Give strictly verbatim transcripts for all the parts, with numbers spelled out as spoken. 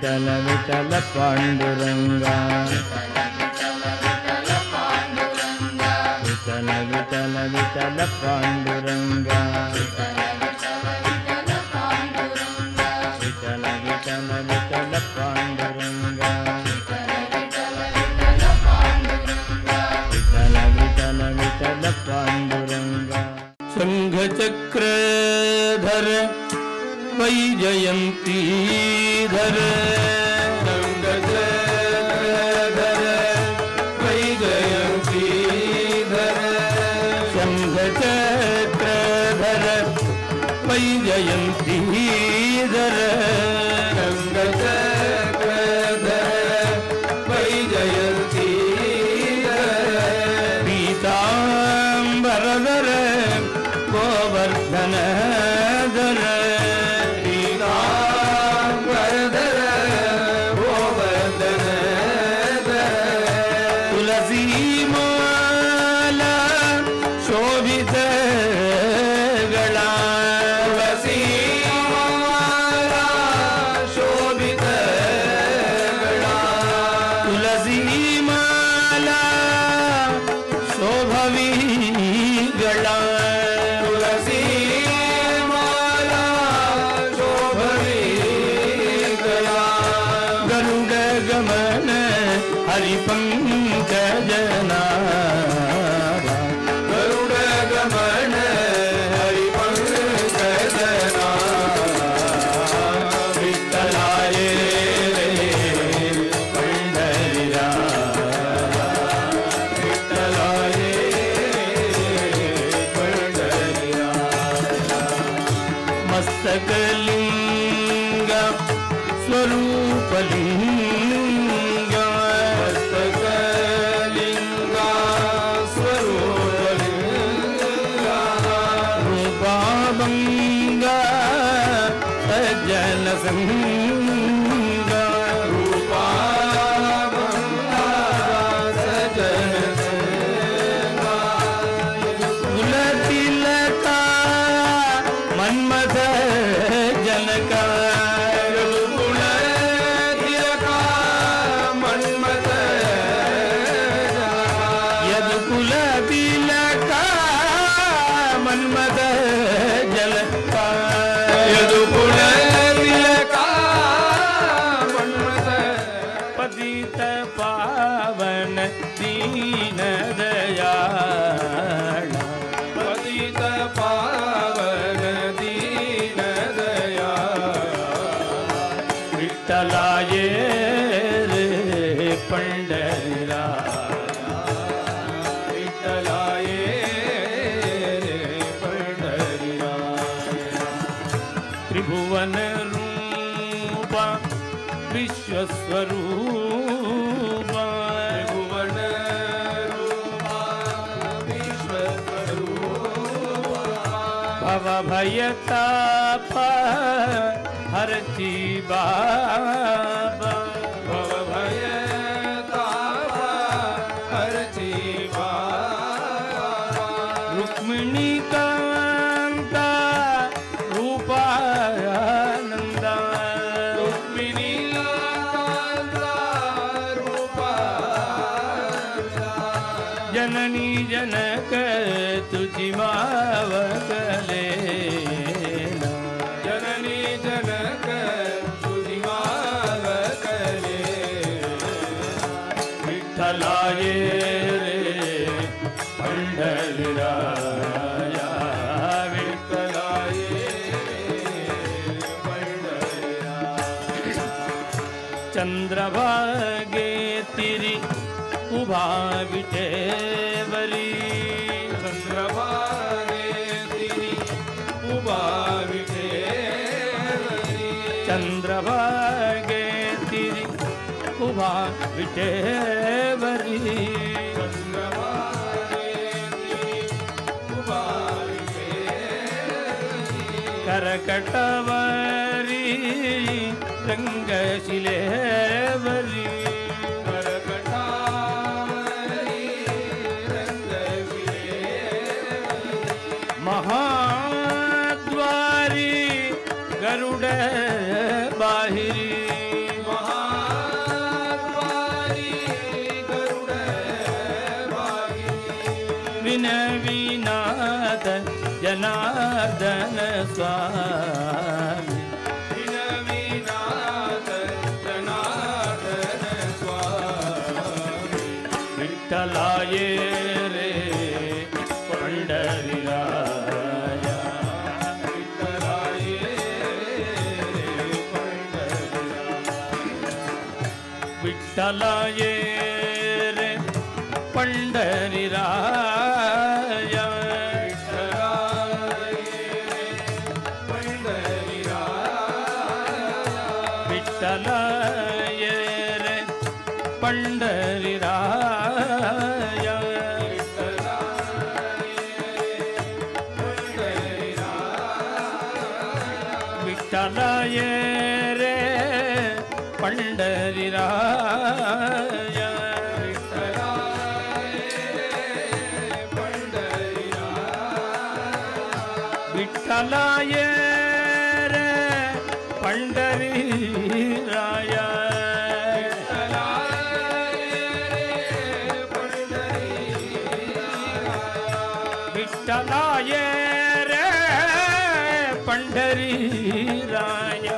विठल विठल पांडुरंगा विठल विठल विठल पांडुरंगा विठल विठल विठल पांडुरंगा विठल विठल विठल पांडुरंगा। शंख चक्रधर वैजयंतीधर शंख चक्रधर वैजयंतीधर शंख चक्रधर वैजयंतीधर शंख चक्रधर वैजयंतीधर पीतांबरधर गोवर्धन मस्तकलिंगा स्वरूपलिंगा मस्तकलिंगा स्वरूपलिंगा रूपाभंगा सज्जन संगा रूपाभंगा सज्जन संगा कुलतिलका मन्मथ जनका गुण तिलका मन्मथ यद कुल तिलका मन्मथ जनका यद कुल तिलका मन्मथ पतित पावन दीन दयाल पतित पावन विठ्ठलाये रे पंढरीराया विठ्ठलाये रे पंढरीराया त्रिभुवन रूपा विश्वस्वरूपा त्रिभुवन रूपा विश्वस्वरूपा भव भयतापा हरति बाबा भव भयतापा हरति बाबा रुक्मिणी कांता रूपानंदा रुक्मिणी कांता रूपानंदा जननी जनक तुझी मावकले विठ्ठलाये रे पंढरीराया विठ्ठलाये पंढरीराया चंद्रभागे तिरी उभा विटेवरी चंद्रभागे तिरी उभा विटेवरी चंद्रभागे तिरी उभा विटेवरी करकटवरी रंगशिलेवरी करकटवरी रंगशिलेवरी महाद्वारी गरुड़ बाहिरी जनार्दन स्वामी दीनविनाथ जनार्दन स्वामी विठ्ठला ये रे पंढरी राया विठ्ठला ये रे पंढरी विठ्ठला ये रे पंढरी राया विठ्ठला ये रे पंढरी राया विठ्ठला ये रे पंढरी राया विठ्ठला ये रे पंढरी राया विठ्ठला ये रे पंढरी राया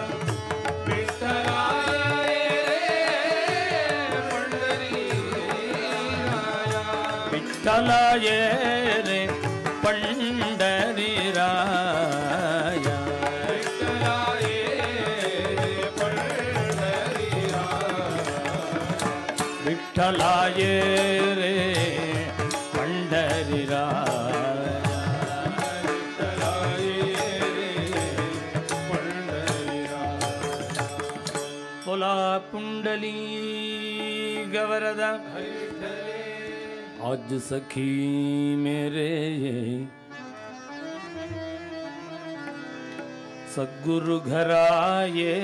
विठ्ठला ये रे पंढरी राया विठ्ठला ये रे पंढरी राया बोला पुंडली गवरदा आज सखी मेरे सद्गुरु घर आए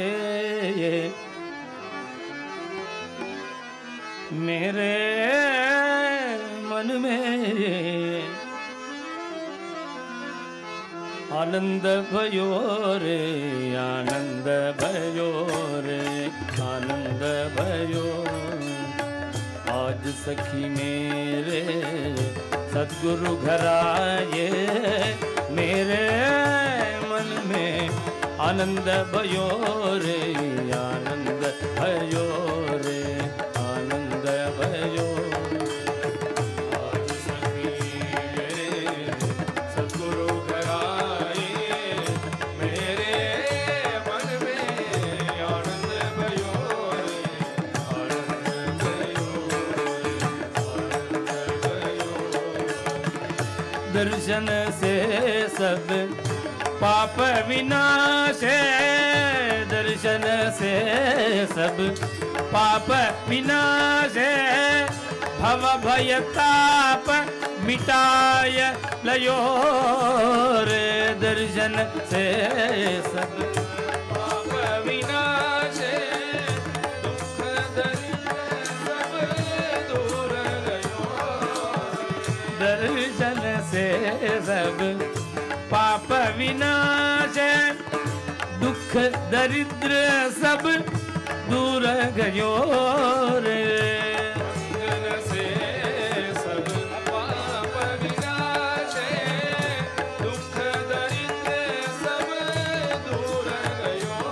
मेरे मन में आनंद भयो रे आनंद भयो रे आनंद भयो आज सखी मेरे सद्गुरु घर आए मेरे मन में आनंद भयो रे आनंद भयो रे आनंद भयो आज सखी मेरे सद्गुरु घर आए मेरे मन में आनंद भयो रे आनंद भयो दर्शन से सब पाप विनाश है दर्शन से सब पाप विनाश है भव भय ताप मिटाय लयो रे दर्शन से सब पाप विनाश है दुख दरिद्र सब दूर गयो दर्शन से सब पाप विनाश दुख दरिद्र सब दूर गयो रे दर्शन से सब पाप विनाश दुख दरिद्र सब दूर गयो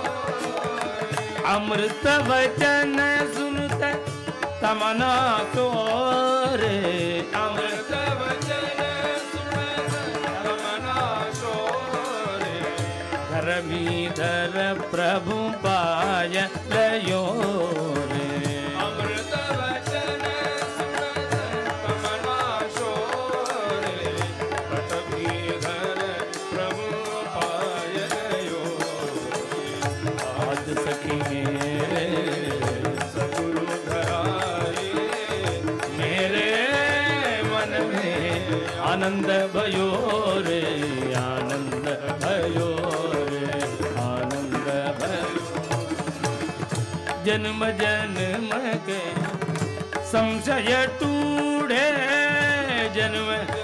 अमृत वचन सुनत तमना तोरे अमृत धर प्रभु पाय लयो रे अमृत वचन तमना शोरे धर प्रभु पाय लयो आज सखी मेरे सद्गुरु घर आए मेरे मन में आनंद भयो रे आनंद भयो जन्म जन्म के संशय टूढ़े जन्म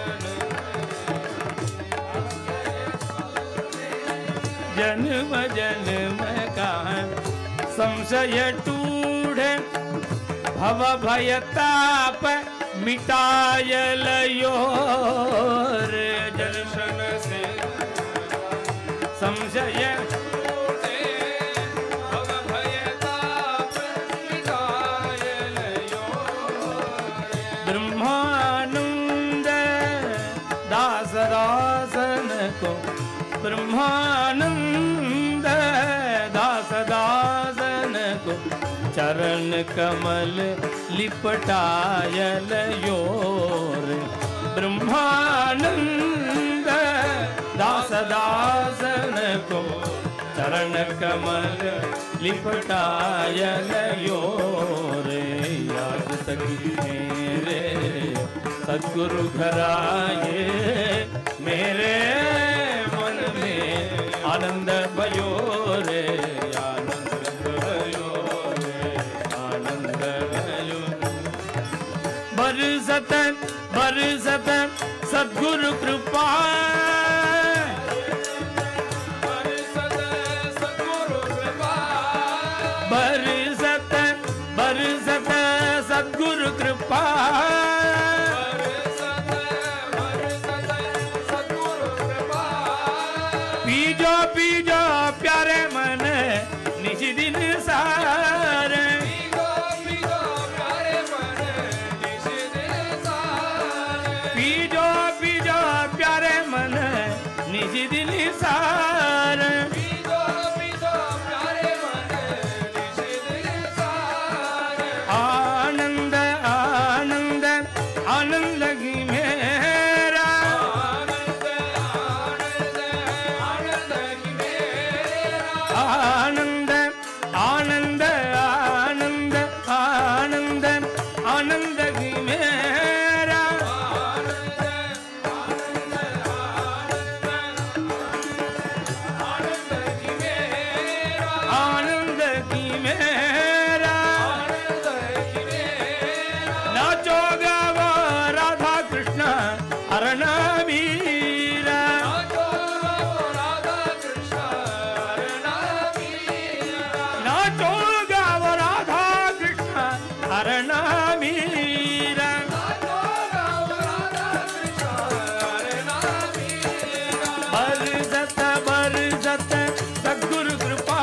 जन्म जन्म का संशय टूढ़े भव भय ताप मिटाय लयो रे दर्शन से संशय टूटे भव भय ताप मिटाय लयो ब्रह्मानंद दास दासन को ब्रह्मानंद दास दासन को चरण कमल लिपटाय लयो रे ब्रह्मानंद दास दासन को चरण कमल लिपटाय लयो रे याद सखी मेरे सद्गुरु घर आए मेरे मन में आनंद भयो रे आनंद भयो रे आनंद भयो बरसत बरसत सद्गुरु कृपा बरसत सद्गुरु कृपा बरसत बरसत सद्गुरु कृपा बरसत बरसत सद्गुरु कृपा पीजो पीजो प्यारे मन निज दिन सार पीगो पीगो प्यारे मन निज दिन सारे पीजो पीजो प्यारे मन निज दिन सार पीगो पीगो प्यारे मन निज दिन सारे आनंद आनंद आनंद की मेरा आनंद आनंद आनंद की मेरा आनंद आनंद आनंद आनंद आनंद की मेरा आनंद आनंद आनंद आनंद की मेरा आनंद की मेरा आनंद की मेरा नाचो गावो राधा कृष्ण अरण वीरा नाचो राधा कृष्ण हरणा वीरा नाचो गावो राधा कृष्ण अरण वीरा नाचो राधा कृष्ण हरणा वीरा बरसत बरसत सद्गुरु कृपा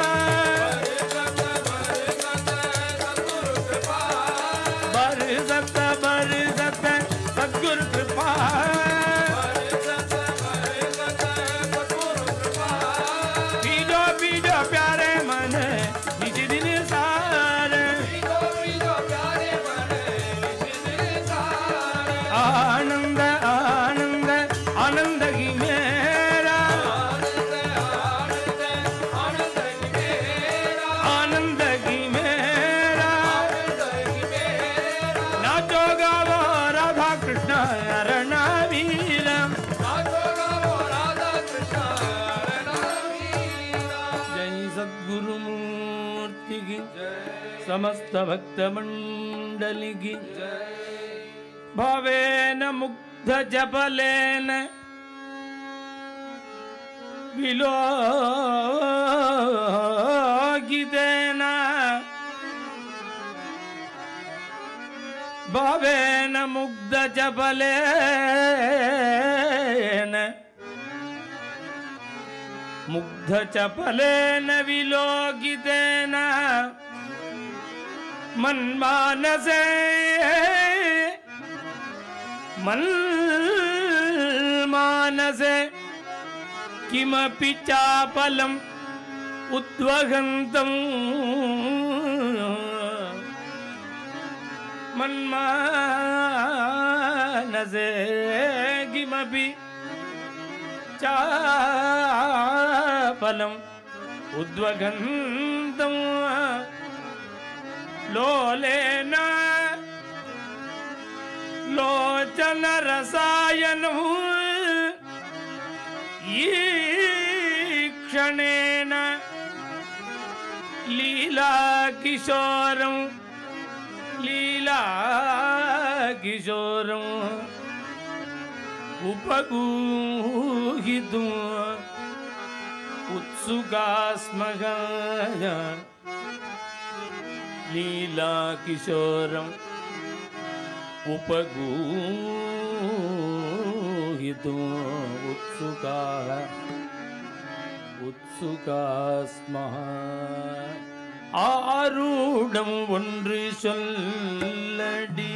बरसत बरसत सद्गुरु कृपा बरसत बरसत बरसत बरसत सद्गुरु कृपा पीजो पीजो प्यारे मन निज दिन सार पीगो पीगो प्यारे मन निज दिन सारे आनंद आनंद आनंद की मेरा आनंद आनंद आनंद की मेरा आनंद की मेरा आनंद की मेरा नाचो गावो राधा कृष्ण अरण वीरा नाचो गावो राधा कृष्ण हरणा वीरा जय सद्गुरु मूर्ति की समस्त भक्त मंडली की भवेन मुग्ध जपलेन विलोकितेन भवेन मुग्ध जपलेन मुग्ध चपलेन विलोकितेन मन्मानसे मन्मानसे किमपि चापलम् उद्वहन्तम् मन्मानसे किमपि चापलम् उद्वहन्तम् लोलेन लोचन रसायनं ईक्षणेन लीला किशोरं लीला किशोरं उपगूहितुं उत्सुकास्मः लीला किशोरं उपगूहितुं उत्सुकाः உத்சுகாஸ்மஹா. ஆரூடம் ஒன்று சொல்லடி,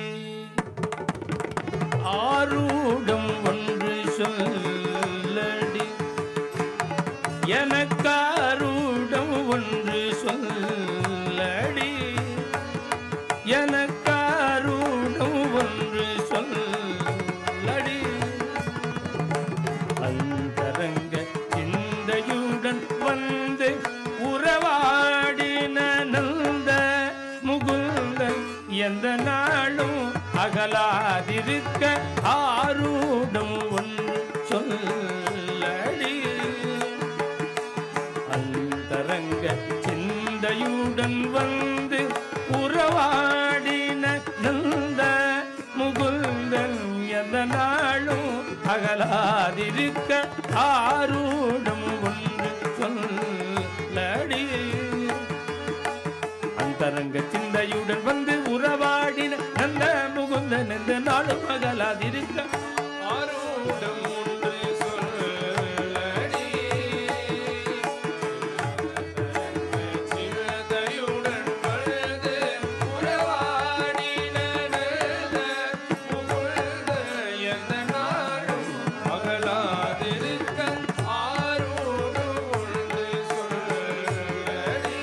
ஆரூடம் ஒன்று சொல்லடி, எனக்காரூடம் ஒன்று சொல்லடி, எனக்காரூடம் ஒன்று சொல்லடி. அந்தரங்க சிந்தையுடன் வந்து உறவாடின நந்த முகுந்தன் எந்த நாளும் அகலாதிருக்க ஆரூடம் ஒன்று சொல்லடி. அந்தரங்க சிந்தையுடன் வந்து உறவாடின நந்த முகுந்தன் எந்த நாளும் அகலாதிருக்க ஆரூடம் ஒன்று சொல்லடி. அந்தரங்க சிந்தையுடன் வந்து உறவாடின நந்த முகுந்தன் எந்த நாளும் அகலாதிருக்க ஆரூடம் ஒன்று சொல்லடி. சிந்தையுடன் வந்து உறவாடின நந்த முகுந்தன் எந்த நாளும் அகலாதிருக்க ஆரூடம் ஒன்று சொல்லடி.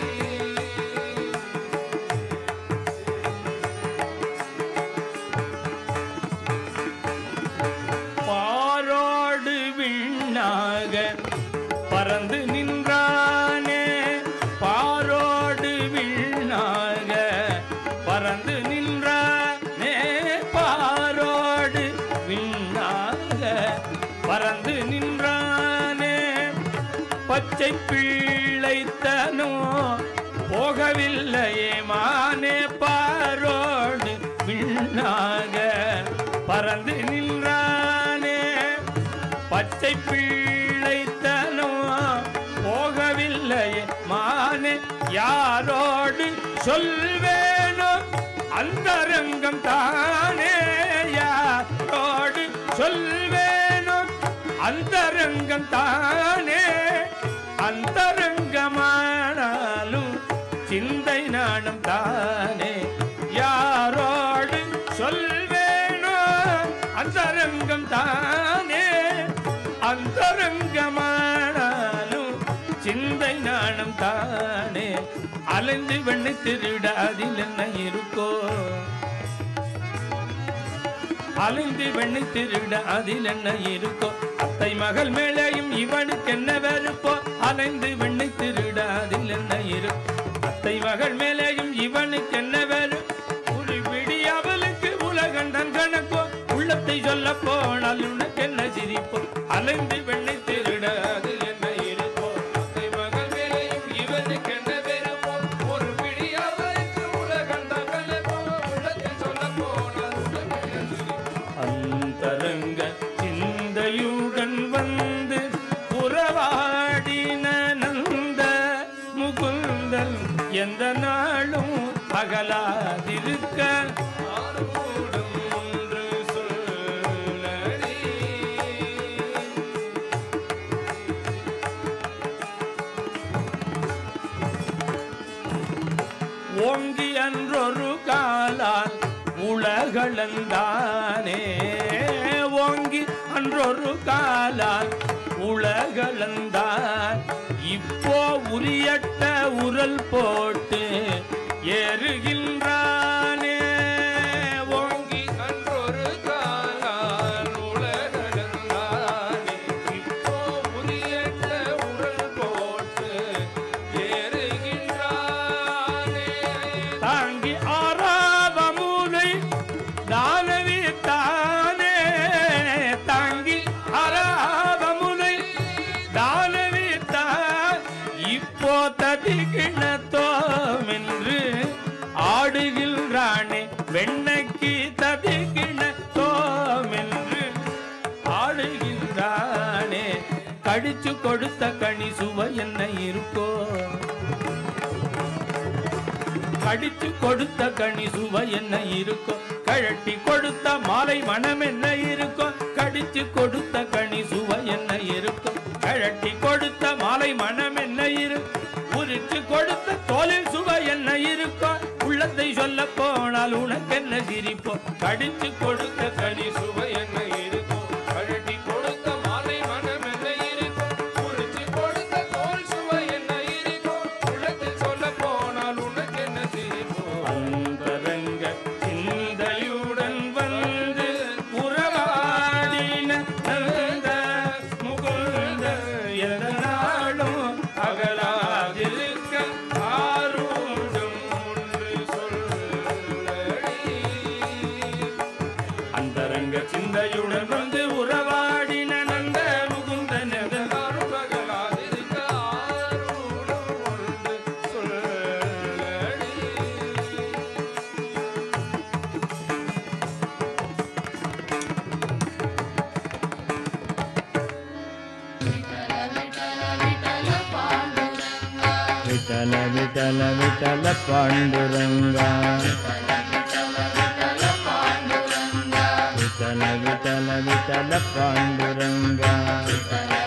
பாரோடு விண்ணாக பறந்து நின்றானே, பாரோடு விண்ணாக பறந்து நின்றானே, பாரோடு விண்ணாக பறந்து நின்றானே. பச்சை பிள்ளைத்தனோ போகவில்லையே மானே, பாரோடு விண்ணாக பறந்து நின்றானே. பச்சை பிள்ளைத்தனோ போகவில்லையே மானே, யாரோடு சொல்வேனோ அந்தரங்கம் தானே, யாரோடு சொல்வேனோ அந்தரங்கம் தானே. அந்தரங்கமானாலும் சிந்தை நாணம் தானே, யாரோடு சொல்வேனோ அந்தரங்கம் தானே. அந்தரங்கமானாலும் சிந்தை நாணம் தானே. அலைந்து வெண்ணை திருட அதில் என்ன இருக்கோ, அலைந்து வெண்ணை திருட அதில் என்ன இருக்கோ. அத்தை மகள் மேலேயும் இவனுக்கு என்ன வெறுப்போ, அலைந்து வெண்ணை திருட அதில் என்ன இருக்கோ. அத்தை மகள் மேலேயும் இவனுக்கு என்ன வெறு, ஒரு விடி அவளுக்கு உலகண்டன் கணக்கோ. உள்ளத்தை சொல்ல போனால் உனக்கு என்ன சிரிப்போ, அலைந்து வெண்ணை திருட அதில் என்ன இருக்கோ. அத்தை மகள் மேலேயும் இவனுக்கு என்ன வெறுப்போ, ஒரு பிடி அவளுக்கு உலகண்டன் கணக்கோ. உள்ளத்தை சொல்ல போனால் உனக்கு என்ன சிரிப்போ. அந்தரங்க சிந்தையுடன் வந்து உறவாடின நந்த முகுந்தன் எந்த நாளும் அகலாதிருக்க ஆரூடம் ஒன்று சொல்லடி. ஓங்கி அன்றொரு காலால் உலகளந்தானே, ஓங்கி அன்றொரு காலால் உலகளந்தான். இப்போ உரியட்ட உரல் போட்டு ஏறுகின்றானே, ஓங்கி அன்றொரு காலால் உலகளந்தானே. இப்போ உரியட்ட உரல் போட்டு ஏறுகின்றானே. தாங்கி ஆறாவ மூலை தானவி தானே, தாங்கி ஆறாவ மூலை தானவி தான். இப்போ ததிகிணத்தோம் என்று ஆடுகின்றானே, வெண்ணைக்கு ததிகிணத்தோம் என்று ஆடுகின்றானே. கடிச்சு கொடுத்த கனி சுவை என்ன இருக்கோ, கடிச்சு கொடுத்த கனி சுவை என்ன இருக்கோ. கழட்டி கொடுத்த மாலை மனம் என்ன இருக்கோ, கடிச்சு கொடுத்த கனி சுவை என்ன இருக்கோ. கழட்டி கொடுத்த மாலை மனம் போனால் உனக்கென்ன சிரிப்போ கடிச்சு கொடுத்த கனி சுவை என்ன இருக்கும் கழட்டி கொடுத்த மாலை மனம் என்ன இருக்கும் குறிச்சி கொடுத்த தோல் சுவை என்ன இருக்கும் உள்ளத்தில் சொல்ல போனால் உனக்கு என்ன சிரிப்போம் அந்தரங்க சிந்தையுடன் வந்து உறவாடின நந்த முகுந்த எதனாலும் அகலாதிருக்க ஆரூடும் ஒன்று சொல்லடி அந்தரங்க சிந்தையுடன் வந்து உறவாடின நந்த முகுந்தன் எதனாலும் பகலாதிருக்க ஆரூடும் ஒன்று சொல்லடி விட்டல விட்டல விட்டல பாண்டுரங்கா விட்டல விட்டல விட்டல பாண்டுரங்கா